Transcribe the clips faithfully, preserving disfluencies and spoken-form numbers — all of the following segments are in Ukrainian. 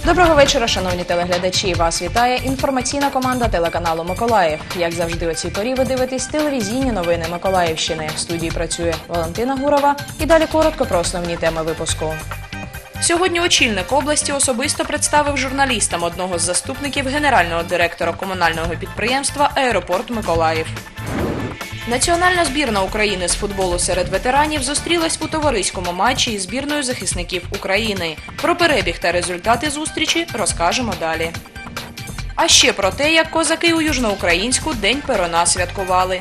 Доброго вечора, шановні телеглядачі. Вас вітає інформаційна команда телеканалу «Миколаїв». Як завжди, о цій порі ви дивитесь телевізійні новини Миколаївщини. В студії працює Валентина Гурова. І далі коротко про основні теми випуску. Сьогодні очільник області особисто представив журналістам одного з заступників генерального директора комунального підприємства «Аеропорт Миколаїв». Національна збірна України з футболу серед ветеранів зустрілась у товариському матчі із збірною захисників України. Про перебіг та результати зустрічі розкажемо далі. А ще про те, як козаки у Южноукраїнську День Перуна святкували.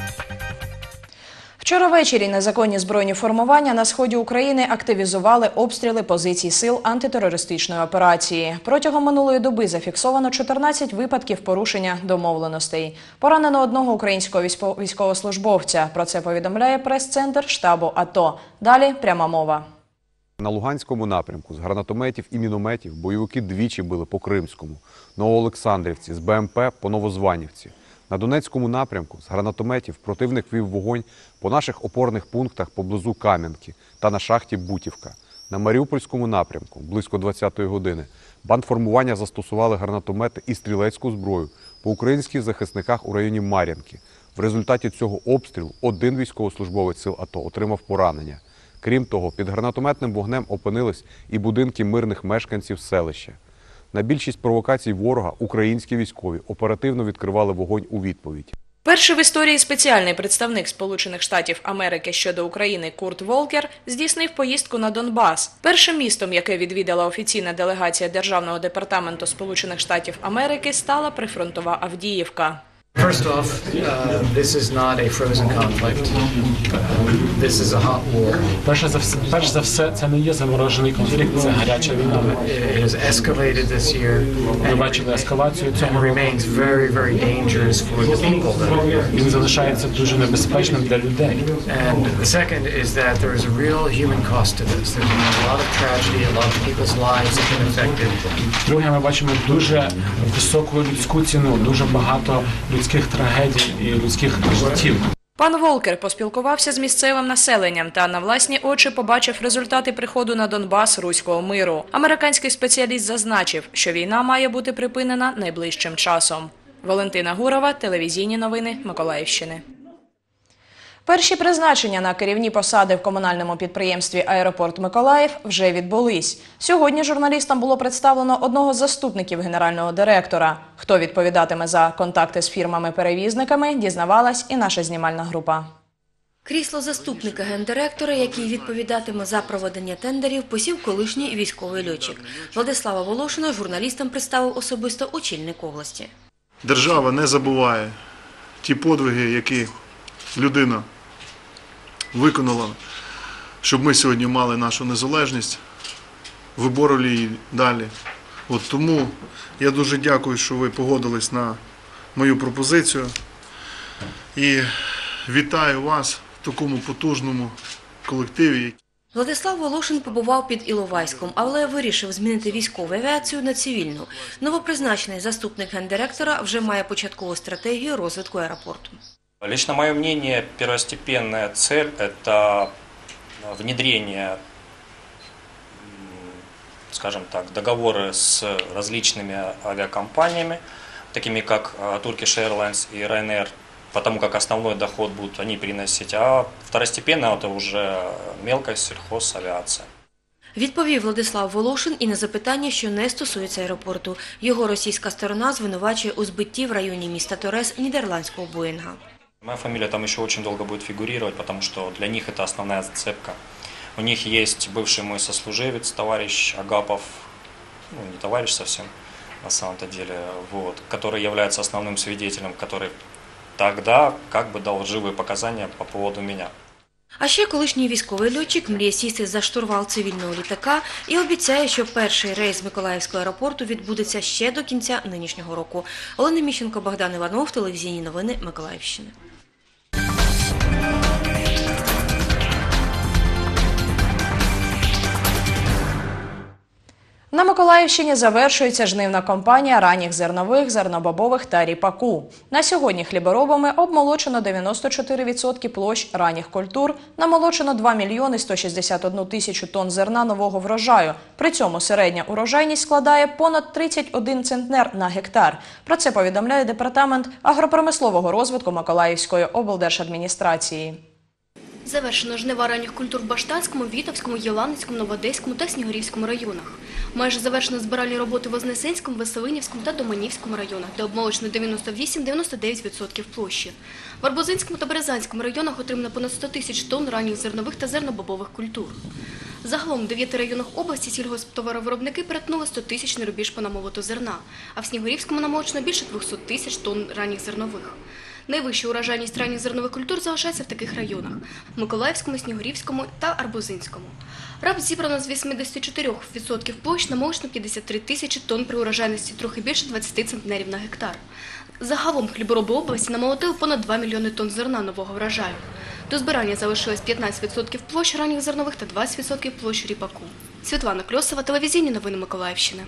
Вчора ввечері незаконні збройні формування на сході України активізували обстріли позицій сил антитерористичної операції. Протягом минулої доби зафіксовано чотирнадцять випадків порушення домовленостей. Поранено одного українського військовослужбовця. Про це повідомляє прес-центр штабу АТО. Далі пряма мова. На Луганському напрямку з гранатометів і мінометів бойовики двічі били по Кримському, Новоолександрівці, з БМП по Новозванівці. На Донецькому напрямку з гранатометів противник вів вогонь по наших опорних пунктах поблизу Кам'янки та на шахті Бутівка. На Маріупольському напрямку близько двадцятої години бандформування застосували гранатомети і стрілецьку зброю по українських захисниках у районі Мар'їнки. В результаті цього обстрілу один військовослужбовець сил АТО отримав поранення. Крім того, під гранатометним вогнем опинились і будинки мирних мешканців селища. На більшість провокацій ворога українські військові оперативно відкривали вогонь у відповідь. Перший в історії спеціальний представник Сполучених Штатів Америки щодо України Курт Волкер здійснив поїздку на Донбас. Першим містом, яке відвідала офіційна делегація Державного департаменту Сполучених Штатів Америки, стала прифронтова Авдіївка. First off, uh, this is not a frozen conflict. Uh, this is a hot war. Перш за все, перш за все, це не є заморожений конфлікт, це гаряча війна. It has escalated this year. Ми бачили ескалацію And цього року. remains very, very dangerous for the people that are here. Він залишається дуже небезпечним для людей. And the second is that there is a real human cost to this. There's been a lot of tragedy, a lot of people's lives have been affected. Друге, ми бачимо дуже високу людську ціну, дуже багато людських трагедій і людських життів. Пан Волкер поспілкувався з місцевим населенням та на власні очі побачив результати приходу на Донбас руського миру. Американський спеціаліст зазначив, що війна має бути припинена найближчим часом. Валентина Гурова, телевізійні новини Миколаївщини. Перші призначення на керівні посади в комунальному підприємстві «Аеропорт Миколаїв» вже відбулись. Сьогодні журналістам було представлено одного з заступників генерального директора. Хто відповідатиме за контакти з фірмами-перевізниками, дізнавалась і наша знімальна група. Крісло заступника гендиректора, який відповідатиме за проведення тендерів, посів колишній військовий льотчик. Владислава Волошина журналістам представив особисто очільник області. Держава не забуває ті подвиги, які людина виконала, щоб ми сьогодні мали нашу незалежність, вибороли її далі. От тому я дуже дякую, що ви погодились на мою пропозицію і вітаю вас в такому потужному колективі. Владислав Волошин побував під Іловайськом, але вирішив змінити військову авіацію на цивільну. Новопризначений заступник гендиректора вже має початкову стратегію розвитку аеропорту. Лично мое мнение, первостепенная цель – это внедрение, скажем так, договоры с различными авиакомпаниями, такими как Turkish Airlines и Ryanair, потому как основной доход будут они приносить, а второстепенно это уже мелкая сельхозавиация. Відповів Владислав Волошин і на запитання, що не стосується аеропорту. Його російська сторона звинувачує у збитті в районі міста Торез нідерландського Боїнга. Моя фамилия там еще очень долго будет фигурировать, потому что для них это основная зацепка. У них есть бывший мой сослуживец, товарищ Агапов, ну не товарищ совсем, на самом-то деле, вот, который является основным свидетелем, который тогда как бы дал лживые показания по поводу меня. А ще колишній військовий льотчик мріє сісти за штурвал цивільного літака і обіцяє, що перший рейс з Миколаївського аеропорту відбудеться ще до кінця нинішнього року. Олена Міщенко, Богдан Іванов, телевізійні новини Миколаївщини. На Миколаївщині завершується жнивна кампанія ранніх зернових, зернобобових та ріпаку. На сьогодні хліборобами обмолочено дев'яносто чотири відсотки площ ранніх культур, намолочено два мільйони сто шістдесят одну тисячу тонн зерна нового врожаю. При цьому середня урожайність складає понад тридцять один центнер на гектар. Про це повідомляє Департамент агропромислового розвитку Миколаївської облдержадміністрації. Завершено жнива ранніх культур в Баштанському, Вітовському, Єланицькому, Новоодеському та Снігурівському районах. Майже завершено збиральні роботи в Вознесенському, Веселинівському та Доманівському районах, де обмолочено дев'яносто вісім - дев'яносто дев'ять відсотків площі. В Арбузинському та Березанському районах отримано понад сто тисяч тонн ранніх зернових та зернобобових культур. Загалом в дев'яти районах області сільгосптоваровиробники перетнули сто тисячний рубіж по намолоту зерна, а в Снігурівському намолочено більше двохсот тисяч тонн ранніх зернових. Найвища урожайність ранніх зернових культур залишається в таких районах – Миколаївському, Снігурівському та Арбузинському. Рапс зібрано з вісімдесят чотири відсотки площ, намолочено п'ятдесят три тисячі тонн при урожайності трохи більше двадцять центнерів на гектар. Загалом хлібороби області намолотили понад два мільйони тонн зерна нового врожаю. До збирання залишилось п'ятнадцять відсотків площ ранніх зернових та двадцять відсотків площ ріпаку. Світлана Кльосова, телевізійні новини Миколаївщини.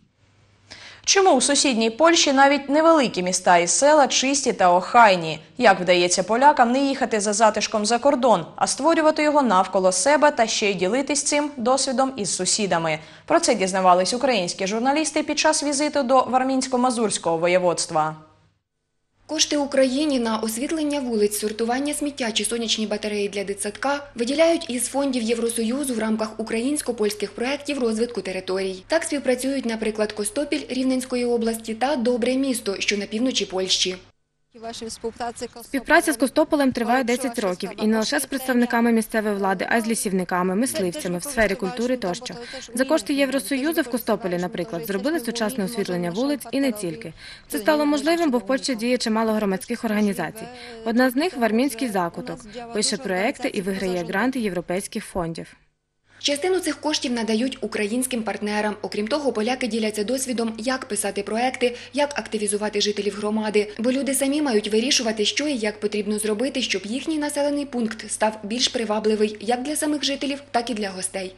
Чому у сусідній Польщі навіть невеликі міста і села чисті та охайні? Як вдається полякам не їхати за затишком за кордон, а створювати його навколо себе та ще й ділитись цим досвідом із сусідами? Про це дізнавались українські журналісти під час візиту до Вармінсько-Мазурського воєводства. Кошти Україні на освітлення вулиць, сортування сміття чи сонячні батареї для дитсадка виділяють із фондів Євросоюзу в рамках українсько-польських проєктів розвитку територій. Так співпрацюють, наприклад, Костопіль Рівненської області та Добре місто, що на півночі Польщі. Співпраця з Костополем триває десять років, і не лише з представниками місцевої влади, а й з лісівниками, мисливцями, в сфері культури тощо. За кошти Євросоюзу в Костополі, наприклад, зробили сучасне освітлення вулиць і не тільки. Це стало можливим, бо в Польщі діє чимало громадських організацій. Одна з них – Вармінський закуток. Пише проекти і виграє гранти європейських фондів. Частину цих коштів надають українським партнерам. Окрім того, поляки діляться досвідом, як писати проекти, як активізувати жителів громади. Бо люди самі мають вирішувати, що і як потрібно зробити, щоб їхній населений пункт став більш привабливий як для самих жителів, так і для гостей.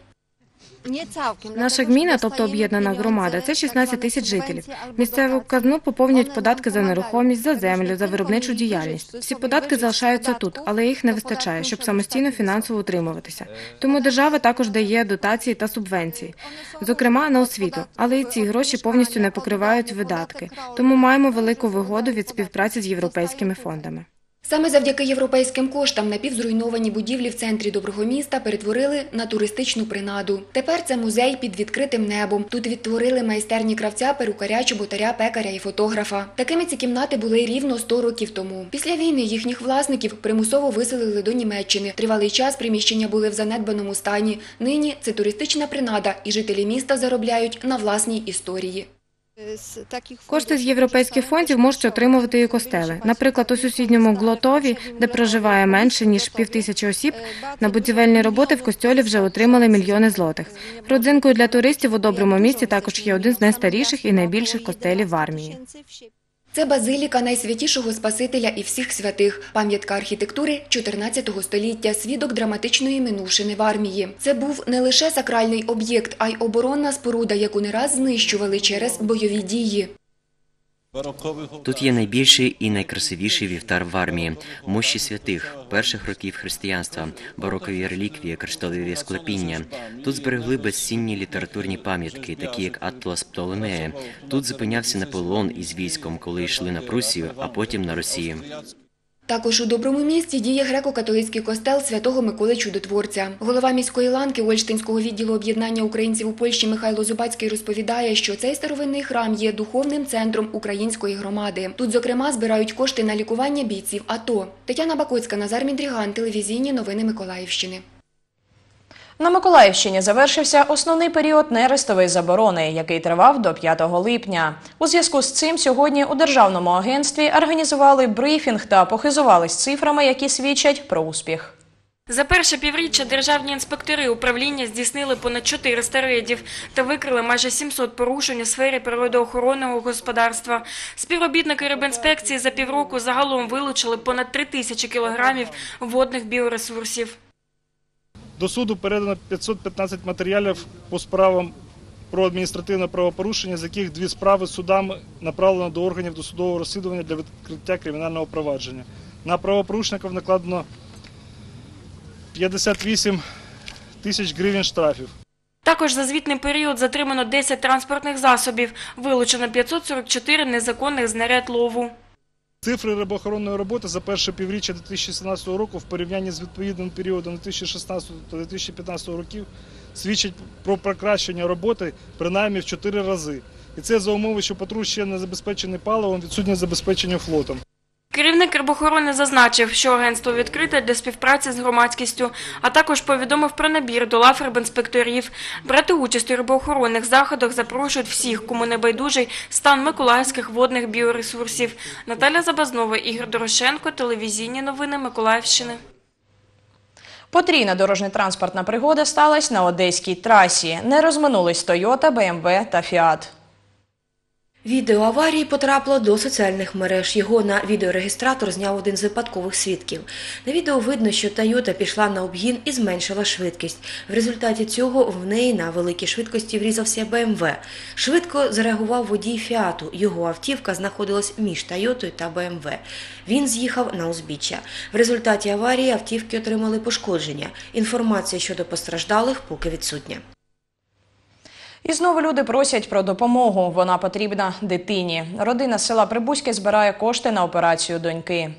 Наша гміна, тобто об'єднана громада, це шістнадцять тисяч жителів. Місцеву казну поповнюють податки за нерухомість, за землю, за виробничу діяльність. Всі податки залишаються тут, але їх не вистачає, щоб самостійно фінансово утримуватися. Тому держава також дає дотації та субвенції, зокрема на освіту. Але і ці гроші повністю не покривають видатки. Тому маємо велику вигоду від співпраці з європейськими фондами. Саме завдяки європейським коштам напівзруйновані будівлі в центрі Доброго міста перетворили на туристичну принаду. Тепер це музей під відкритим небом. Тут відтворили майстерні кравця, перукаря, чоботаря, пекаря і фотографа. Такими ці кімнати були рівно сто років тому. Після війни їхніх власників примусово виселили до Німеччини. Тривалий час приміщення були в занедбаному стані. Нині це туристична принада, і жителі міста заробляють на власній історії. Кошти з європейських фондів можуть отримувати і костели. Наприклад, у сусідньому Глотові, де проживає менше, ніж півтисячі осіб, на будівельні роботи в костьолі вже отримали мільйони злотих. Родзинкою для туристів у Доброму місті також є один з найстаріших і найбільших костелів в Армії. Це базиліка найсвятішого Спасителя і всіх святих, пам'ятка архітектури чотирнадцятого століття, свідок драматичної минувшини в Армії. Це був не лише сакральний об'єкт, а й оборонна споруда, яку не раз знищували через бойові дії. Тут є найбільший і найкрасивіший вівтар в Армії, мощі святих, перших років християнства, барокові реліквії, кришталеві склепіння. Тут зберегли безцінні літературні пам'ятки, такі як Атлас Птолемея. Тут зупинявся Наполеон із військом, коли йшли на Прусію, а потім на Росію. Також у Доброму місті діє греко-католицький костел Святого Миколи Чудотворця. Голова міської ланки Ольштинського відділу об'єднання українців у Польщі Михайло Зубацький розповідає, що цей старовинний храм є духовним центром української громади. Тут, зокрема, збирають кошти на лікування бійців АТО. Тетяна Бакоцька, Назар Міндріган, телевізійні новини Миколаївщини. На Миколаївщині завершився основний період нерестової заборони, який тривав до п'ятого липня. У зв'язку з цим сьогодні у Державному агентстві організували брифінг та похизувались цифрами, які свідчать про успіх. За перше півріччя державні інспектори управління здійснили понад чотириста рейдів та викрили майже сімсот порушень у сфері природоохоронного господарства. Співробітники Рибінспекції за півроку загалом вилучили понад три тисячі кілограмів водних біоресурсів. До суду передано п'ятсот п'ятнадцять матеріалів по справам про адміністративне правопорушення, з яких дві справи судами направлено до органів досудового розслідування для відкриття кримінального провадження. На правопорушників накладено п'ятдесят вісім тисяч гривень штрафів. Також за звітний період затримано десять транспортних засобів, вилучено п'ятсот сорок чотири незаконних знарядь лову. Цифри рибоохоронної роботи за перше півріччя дві тисячі сімнадцятого року в порівнянні з відповідним періодом дві тисячі шістнадцятого та дві тисячі п'ятнадцятого років свідчать про покращення роботи принаймні в чотири рази. І це за умови, що патруль ще не забезпечений паливом, відсутнє забезпечення флотом. Керівник рибоохорони зазначив, що агентство відкрите для співпраці з громадськістю, а також повідомив про набір до лав рибінспекторів. Брати участь у рибоохоронних заходах запрошують всіх, кому не байдужий стан миколаївських водних біоресурсів. Наталя Забазнова, Ігор Дорошенко, телевізійні новини Миколаївщини. Потрійна дорожньо-транспортна пригода сталася на Одеській трасі. Не розминулись Тойота, Бе Ем Ве та Фіат. Відео аварії потрапило до соціальних мереж. Його на відеорегістратор зняв один з випадкових свідків. На відео видно, що Тойота пішла на обгін і зменшила швидкість. В результаті цього в неї на великій швидкості врізався Бе Ем Ве. Швидко зреагував водій Фіату. Його автівка знаходилась між Тойотою та Бе Ем Ве. Він з'їхав на узбіччя. В результаті аварії автівки отримали пошкодження. Інформація щодо постраждалих поки відсутня. І знову люди просять про допомогу. Вона потрібна дитині. Родина з села Прибузьке збирає кошти на операцію доньки.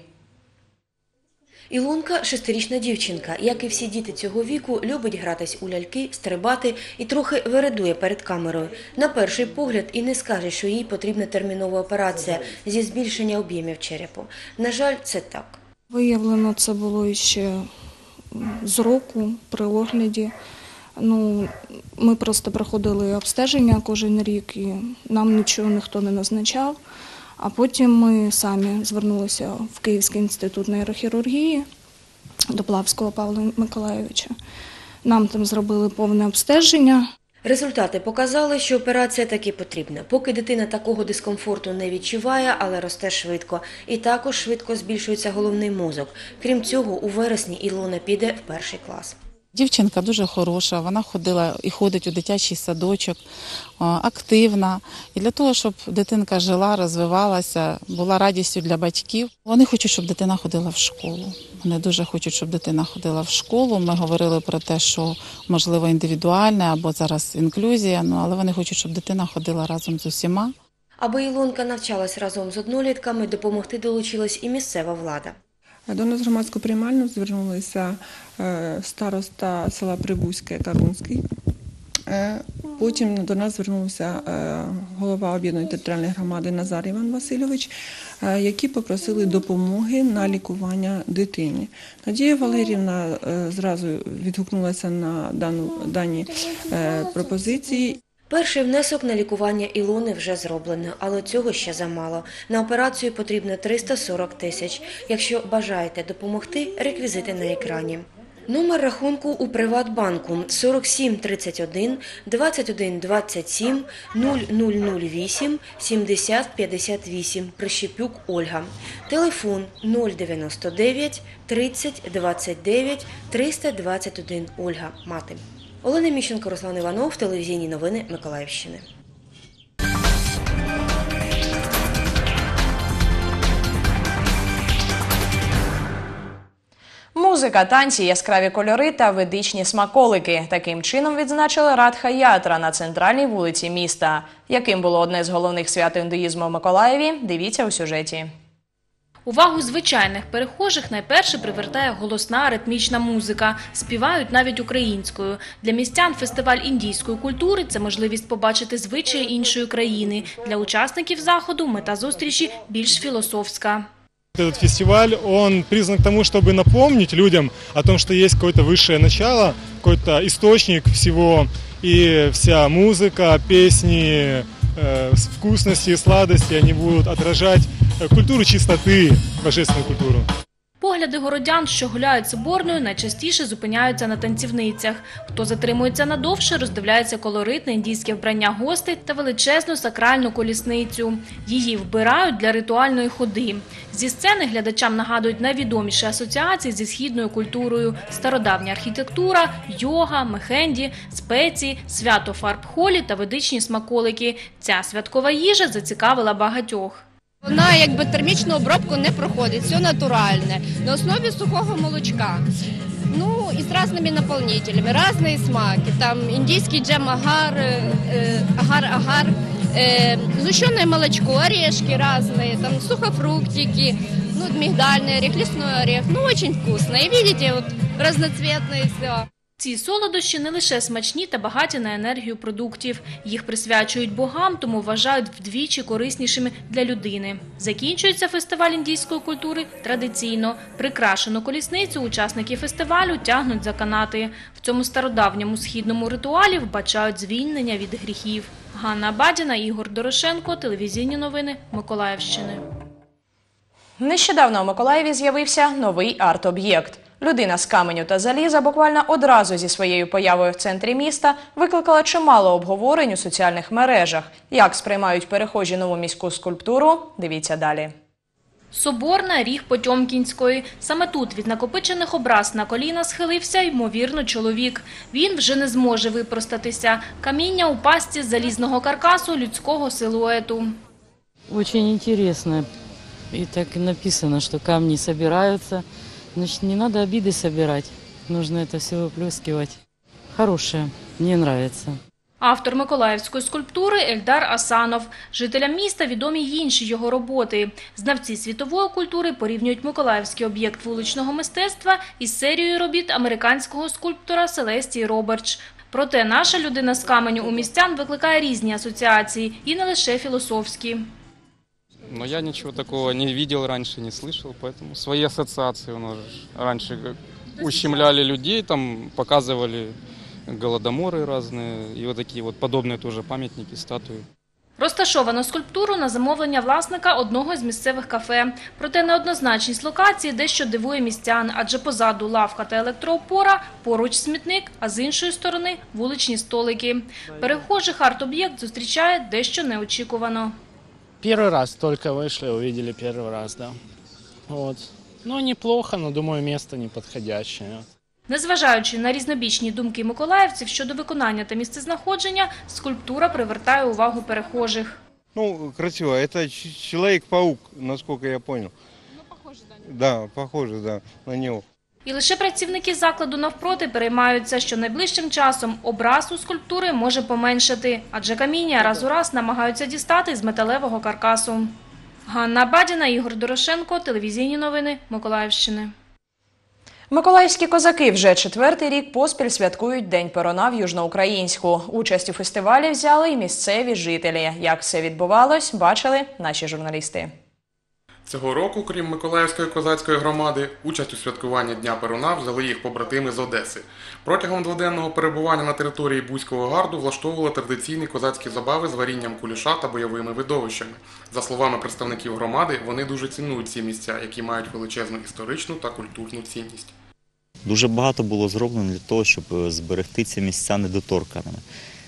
Ілонка – шестирічна дівчинка. Як і всі діти цього віку, любить гратись у ляльки, стрибати і трохи вередує перед камерою. На перший погляд і не скаже, що їй потрібна термінова операція зі збільшення об'ємів черепу. На жаль, це так. Виявлено це було ще з року при огляді. Ну, ми просто проходили обстеження кожен рік і нам нічого ніхто не назначав. А потім ми самі звернулися в Київський інститут нейрохірургії до Плавського Павла Миколайовича. Нам там зробили повне обстеження. Результати показали, що операція таки потрібна. Поки дитина такого дискомфорту не відчуває, але росте швидко. І також швидко збільшується головний мозок. Крім цього, у вересні Ілона піде в перший клас. Дівчинка дуже хороша, вона ходила і ходить у дитячий садочок, активна. І для того, щоб дитинка жила, розвивалася, була радістю для батьків. Вони хочуть, щоб дитина ходила в школу. Вони дуже хочуть, щоб дитина ходила в школу. Ми говорили про те, що можливо індивідуальне або зараз інклюзія, ну, але вони хочуть, щоб дитина ходила разом з усіма. Аби Ілонка навчалась разом з однолітками, допомогти долучилась і місцева влада. До нас в громадську приймальну звернулися староста села Прибузьке Карунський. Потім до нас звернувся голова об'єднаної територіальної громади Назар Іван Васильович, які попросили допомоги на лікування дитині. Надія Валеріївна зразу відгукнулася на дану, дані пропозиції. Перший внесок на лікування Ілони вже зроблено, але цього ще замало. На операцію потрібно триста сорок тисяч. Якщо бажаєте допомогти, реквізити на екрані. Номер рахунку у Приватбанку сорок сім тридцять один двадцять один двадцять сім нуль нуль нуль вісім сімдесят п'ятдесят вісім. Прищепюк Ольга. Телефон нуль дев'яносто дев'ять тридцять двадцять дев'ять триста двадцять один. Ольга, мати. Олена Міщенко, Руслан Іванов, телевізійні новини Миколаївщини. Музика, танці, яскраві кольори та ведичні смаколики. Таким чином відзначили Радха-ятра на центральній вулиці міста. Яким було одне з головних свят індуїзму в Миколаєві, дивіться у сюжеті. Увагу звичайних перехожих найперше привертає голосна ритмічна музика. Співають навіть українською. Для містян фестиваль індійської культури – це можливість побачити звичаї іншої країни. Для учасників заходу мета зустрічі більш філософська. Этот фестиваль, он призван к тому, чтобы напомнить людям о том, что есть какое-то высшее начало, какой-то источник всего, и вся музыка, песни, э, вкусности и сладости, они будут отражать культуру чистоты, божественную культуру. Погляди городян, що гуляють Соборною, найчастіше зупиняються на танцівницях. Хто затримується надовше, роздивляється колоритне індійське вбрання гостей та величезну сакральну колісницю. Її вбирають для ритуальної ходи. Зі сцени глядачам нагадують найвідоміші асоціації зі східною культурою – стародавня архітектура, йога, мехенді, спеції, свято фарб холі та ведичні смаколики. Ця святкова їжа зацікавила багатьох. Вона якби термічну обробку не проходить, все натуральне, на основі сухого молочка. Ну і з різними наповнителями, різні смаки. Там індійський джем-агар, агар-агар, згущене молочко, орешки різні, там сухофруктики, ну, мигдальний орех, лісний орех. Ну, дуже вкусно. І бачите, от, разноцветне все. Ці солодощі не лише смачні та багаті на енергію продуктів. Їх присвячують богам, тому вважають вдвічі кориснішими для людини. Закінчується фестиваль індійської культури традиційно. Прикрашену колісницю учасники фестивалю тягнуть за канати. В цьому стародавньому східному ритуалі вбачають звільнення від гріхів. Ганна Бадіна, Ігор Дорошенко, телевізійні новини Миколаївщини. Нещодавно у Миколаєві з'явився новий арт-об'єкт. Людина з каменю та заліза буквально одразу зі своєю появою в центрі міста викликала чимало обговорень у соціальних мережах. Як сприймають перехожі нову міську скульптуру – дивіться далі. Соборна, ріг Потьомкінської. Саме тут від накопичених образ на коліна схилився, ймовірно, чоловік. Він вже не зможе випростатися. Каміння у пастці залізного каркасу людського силуету. Очень интересно. И так и написано, что камни собираются. Значит, не надо обиды собирать. Нужно это все выплескивать. Хорошее. Мне нравится. Автор миколаївської скульптури Ельдар Асанов. Жителям міста відомі й інші його роботи. Знавці світової культури порівнюють миколаївський об'єкт вуличного мистецтва із серією робіт американського скульптора Селестії Робертч. Проте наша людина з каменю у містян викликає різні асоціації, і не лише філософські. Но я ничего такого не видел раньше, не слышал, поэтому свои ассоциации у нас раньше ущемляли людей, там показывали голодоморы разные, и вот такие вот подобные тоже памятники, статуи. Розташовано скульптуру на замовлення власника одного з місцевих кафе. Проте неоднозначність локації дещо дивує містян, адже позаду лавка та електроопора, поруч смітник, а з іншої сторони – вуличні столики. Перехожих арт-об'єкт зустрічає дещо неочікувано. Первый раз только вышли, увидели первый раз, да. Вот. Ну, неплохо, но, думаю, место неподходящее. Незважаючи на різнобічні думки миколаївців щодо виконання та місцезнаходження, скульптура привертає увагу перехожих. Ну, красиво. Это Человек-паук, насколько я понял. Ну, похоже, да? Да, похоже, да, на него. І лише працівники закладу навпроти переймаються, що найближчим часом образ у скульптури може поменшати, адже каміння раз у раз намагаються дістати з металевого каркасу. Ганна Бадіна, Ігор Дорошенко, телевізійні новини Миколаївщини. Миколаївські козаки вже четвертий рік поспіль святкують День Перуна в Южноукраїнську. Участь у фестивалі взяли і місцеві жителі. Як все відбувалось, бачили наші журналісти. Цього року, крім Миколаївської козацької громади, участь у святкуванні Дня Перуна взяли їх побратими з Одеси. Протягом дводенного перебування на території Бузького гарду влаштовували традиційні козацькі забави з варінням куліша та бойовими видовищами. За словами представників громади, вони дуже цінують ці місця, які мають величезну історичну та культурну цінність. Дуже багато було зроблено для того, щоб зберегти ці місця недоторканими.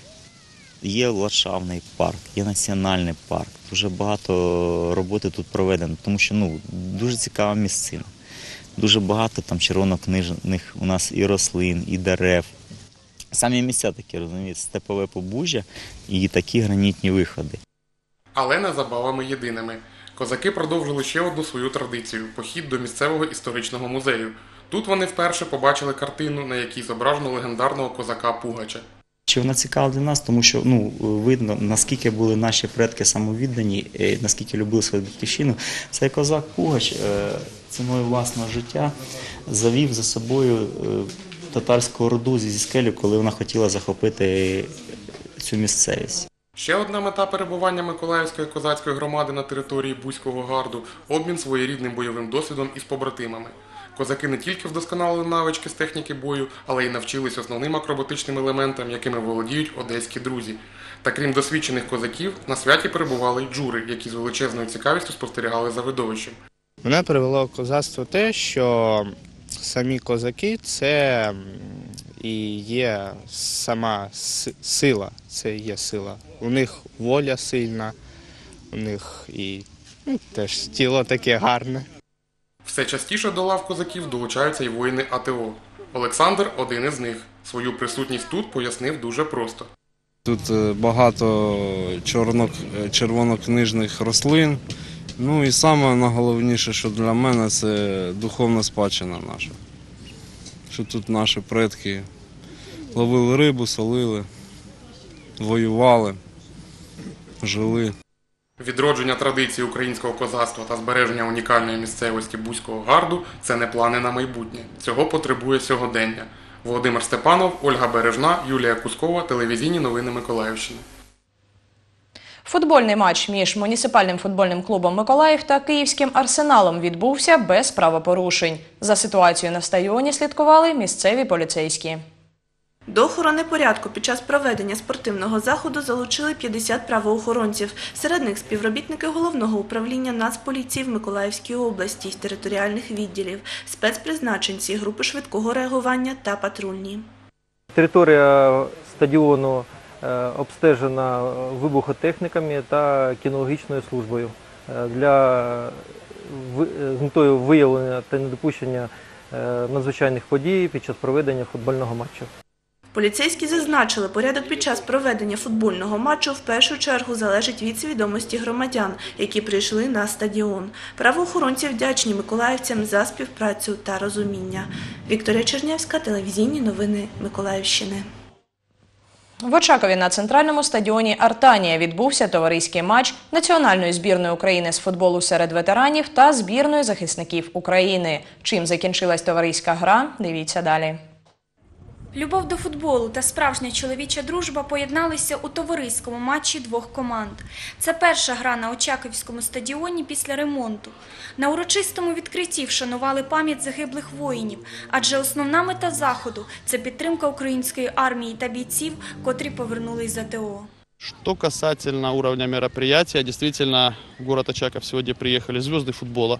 Є ландшафтний парк, є національний парк. Дуже багато роботи тут проведено, тому що ну, дуже цікава місцина. Дуже багато там червонокнижних у нас і рослин, і дерев. Самі місця такі, розумієте, степове побужжя і такі гранітні виходи. Але не забавами єдиними. Козаки продовжили ще одну свою традицію – похід до місцевого історичного музею. Тут вони вперше побачили картину, на якій зображено легендарного козака Пугача. Чи вона цікава для нас, тому що ну, видно, наскільки були наші предки самовіддані, наскільки любили свою батьківщину. Цей козак Пугач ціною власного життя завів за собою татарську орду зі скелю, коли вона хотіла захопити цю місцевість. Ще одна мета перебування Миколаївської козацької громади на території Бузького гарду – обмін своєрідним бойовим досвідом із побратимами. Козаки не тільки вдосконалили навички з техніки бою, але й навчились основним акробатичним елементам, якими володіють одеські друзі. Та крім досвідчених козаків, на святі перебували й джури, які з величезною цікавістю спостерігали за видовищем. Мене привело в козацтво те, що самі козаки – це і є сама сила, це є сила. У них воля сильна, у них і ну, теж тіло таке гарне. Все частіше до лав козаків долучаються й воїни А Те О. Олександр – один із них. Свою присутність тут пояснив дуже просто. Тут багато червонокнижних рослин. Ну і саме найголовніше, що для мене, це духовна спадщина наша. Що тут наші предки ловили рибу, солили, воювали, жили. Відродження традицій українського козацтва та збереження унікальної місцевості Бузького гарду – це не плани на майбутнє. Цього потребує сьогодення. Володимир Степанов, Ольга Бережна, Юлія Кускова, телевізійні новини Миколаївщини. Футбольний матч між муніципальним футбольним клубом «Миколаїв» та київським «Арсеналом» відбувся без правопорушень. За ситуацією на стадіоні слідкували місцеві поліцейські. До охорони порядку під час проведення спортивного заходу залучили п'ятдесят правоохоронців. Серед них співробітники Головного управління Нацполіції в Миколаївській області з територіальних відділів, спецпризначенці, групи швидкого реагування та патрульні. Територія стадіону обстежена вибухотехніками та кінологічною службою для з метою виявлення та недопущення надзвичайних подій під час проведення футбольного матчу. Поліцейські зазначили, порядок під час проведення футбольного матчу в першу чергу залежить від свідомості громадян, які прийшли на стадіон. Правоохоронці вдячні миколаївцям за співпрацю та розуміння. Вікторія Чернявська, телевізійні новини Миколаївщини. В Очакові на центральному стадіоні «Артанія» відбувся товариський матч Національної збірної України з футболу серед ветеранів та збірної захисників України. Чим закінчилась товариська гра, дивіться далі. Любов до футболу та справжня чоловіча дружба поєдналися у товариському матчі двох команд. Це перша гра на Очаківському стадіоні після ремонту. На урочистому відкритті вшанували пам'ять загиблих воїнів, адже основна мета заходу – це підтримка української армії та бійців, котрі повернулись з А Те О. Что касательно уровня мероприятия, действительно, в город Очаков сегодня приехали звезды футбола.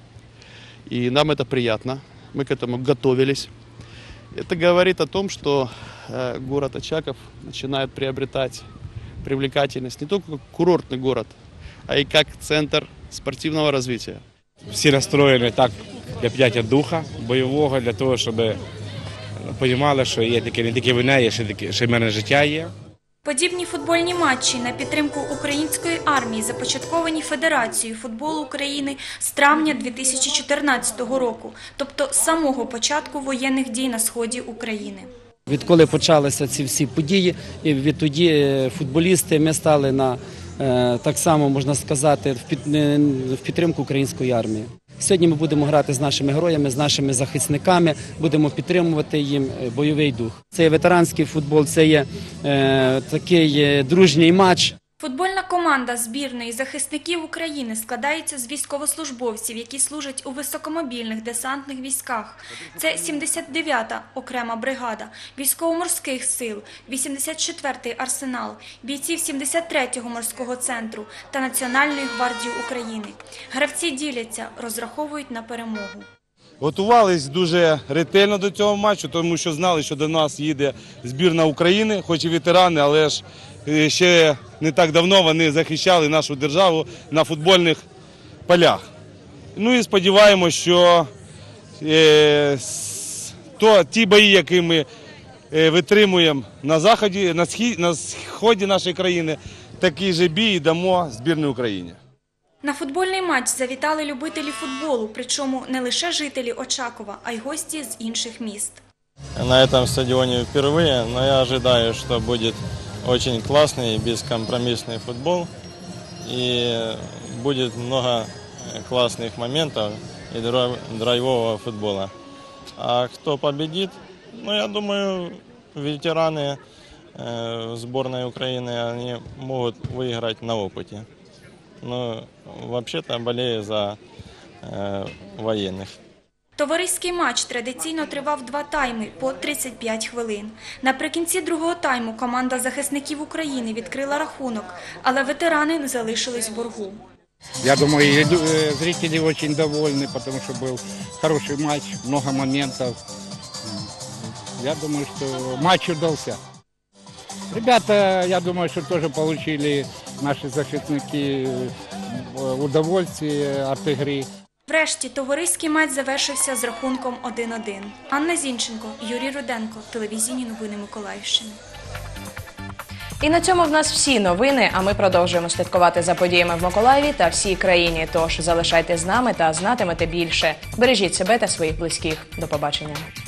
И нам это приятно, мы к этому готовились. Это говорит о том, что город Очаков начинает приобретать привлекательность не только как курортный город, а и как центр спортивного развития. Всі настроєні так для підняття духа бойового, для того, щоб розуміли, що є таке, не тільки війна, є ще таке, ще мирне життя є. Подібні футбольні матчі на підтримку української армії започатковані Федерацією футболу України з травня дві тисячі чотирнадцятого року, тобто з самого початку воєнних дій на сході України. Відколи почалися ці всі події, і відтоді футболісти ми стали на, так само, можна сказати, в підтримку української армії. Сьогодні ми будемо грати з нашими героями, з нашими захисниками, будемо підтримувати їм бойовий дух. Це є ветеранський футбол, це є е, такий дружній матч. Футбольна команда збірної захисників України складається з військовослужбовців, які служать у високомобільних десантних військах. Це сімдесят дев'ята окрема бригада, військово-морських сил, вісімдесят четвертий арсенал, бійців сімдесят третього морського центру та Національної гвардії України. Гравці діляться, розраховують на перемогу. Готувались дуже ретельно до цього матчу, тому що знали, що до нас їде збірна України, хоч і ветерани, але ж ще не так давно вони захищали нашу державу на футбольних полях. Ну і сподіваємося, що е, то, ті бої, які ми е, витримуємо на заході, на, схід, на сході нашої країни, такі ж бій дамо збірній Україні. На футбольний матч завітали любителі футболу, причому не лише жителі Очакова, а й гості з інших міст. На этом стадионе впервые, но я ожидаю, что будет очень классный, бескомпромиссный футбол. И будет много классных моментов и драйвового футбола. А кто победит? Ну, я думаю, ветераны сборной Украины, они могут выиграть на опыте. Но вообще-то болею за э, военных. Товариський матч традиційно тривав два тайми по тридцять п'ять хвилин. Наприкінці другого тайму команда захисників України відкрила рахунок, але ветерани залишились в боргу. Я думаю, и э, зрители очень довольны, потому что был хороший матч, много моментов. Я думаю, что матч удался. Ребята, я думаю, что тоже получили наши защитники удовольствие от игры. Врешті товариський матч завершився з рахунком один один. Анна Зінченко, Юрій Руденко, телевізійні новини Миколаївщини. І на цьому в нас всі новини, а ми продовжуємо слідкувати за подіями в Миколаєві та всій країні. Тож залишайтесь з нами та знатимете більше. Бережіть себе та своїх близьких. До побачення.